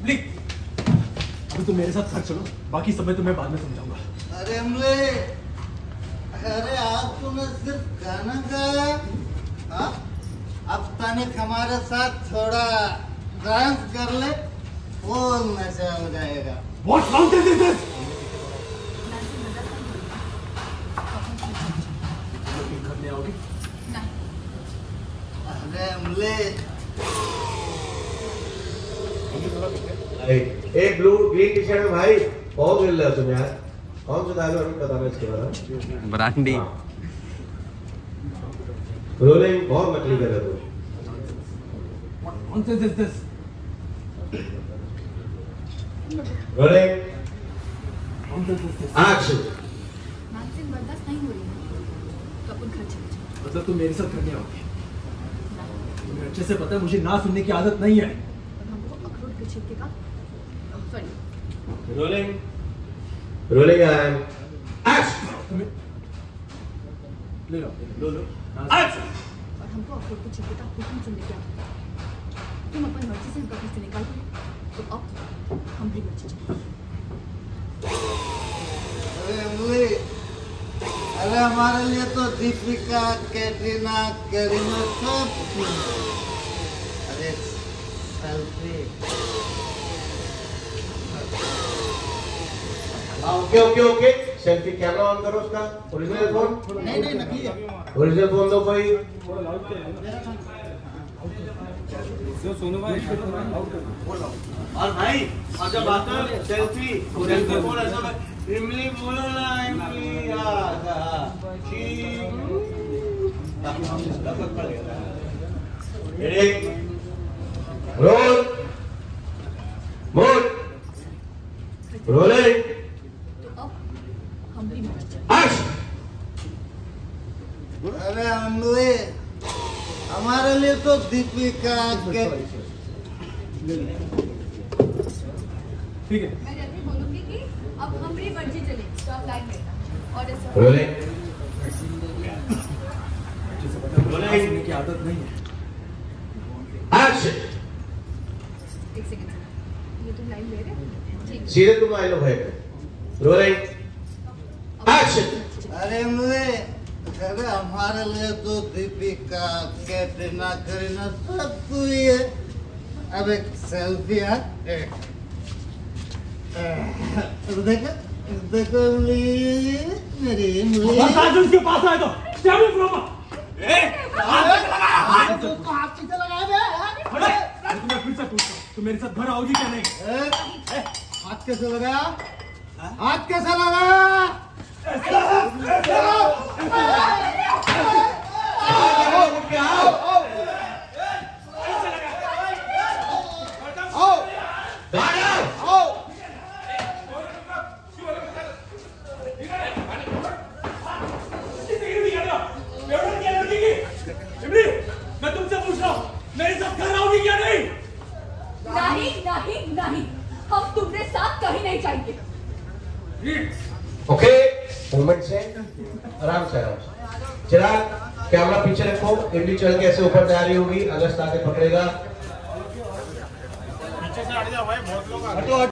अभी तुम मेरे साथ घर चलो, बाकी सब मैं तुम्हें बाद में समझाऊंगा। अरे अमले, अरे आज तूने सिर्फ गाना गाया, हाँ? अब तनिक हमारे साथ थोड़ा डांस कर ले, वो नशा हो जाएगा। What nonsense is this? घर ले आओगे? अरे अमले, एक ब्लू ग्रीन टी शर्ट में भाई बहुत मिल रहा है तुम यार। कौन सा डायलॉग अभी बताना इसके बारे में? ब्रांडी रोलिंग बहुत नकली कर रहा है तू। What nonsense is this? Rolling Nonsense is this? Action. Maxim बर्दाश्त नहीं हो रही है, तो अपन घर चले जाओ। मतलब तुम मेरे साथ घर ले आओगे? तुम्हें अच्छे से पता है मुझे ना सुनने की आदत नहीं है। और हमको अखरोट के छिलके का सॉरी रोलिंग एंड एक्शन। तुम्हें ले लो एक्शन। और हमको अखरोट के छिलके का हुक्म सुनने की आदत है। तुम अपन मर्जी से हमको घर से निकाल दो, तो अब हम भी घर चले। अरे अमले, अरे हमारे लिए तो दीपिका, कैटरीना, करीना सब कुछ। अरे selfie. Okay okay okay, selfie camera on करो उसका। ओरिजिनल फोन नहीं नकली है। ओरिजिनल फोन दो कोई। और भाई, और जब आता है सेल्फी फोन ऐसा इमली बोलो ना, इमली रोल मोड रोलिंग तो अब हम भी घर चले। एक्शन। अरे अमले, हमारे लिए तो दीपिका के ठीक है। मैं जल्दी बोलूंगी कि अब हम भी मर्जी चले, तो आप लाइन लेना और ऐसा रोलिंग अच्छे से पता है मुझे ना सुनने की आदत नहीं है। एक्शन। एक सेकंड, ये तुम लाइन ले रहे हो? ठीक है। सीधे तुम आए लो भाई। Rolling action. अरे अमले, अरे हमारे लिए तो दीपिका, कैटरीना, करीना सब तू ही है। अब एक सेल्फी है। देखो देखो इमली, मेरी इमली। उसके पास आए तो स्टैंड अप फ्रॉम हाथ पीछे लगाए बे। तुम्हें फिर से पूछता हूं, तुम मेरे साथ घर आओगी क्या नहीं? हाथ कैसे लगाया? हाथ कैसे लगाया? मैं तुमसे पूछ रहा हूँ, मेरे साथ घर आओगी क्या नहीं? नहीं, हम तुम्हारे साथ कहीं नहीं जाएंगे। ओके, मूवमेंट से आराम से आराम से। चिराग कैमरा पीछे रखो, इमली चल के ऐसे ऊपर तैयारी होगी, अगस्त आके पकड़ेगा। पीछे से हट जाओ भाई, बहुत लोग आ रहे हैं।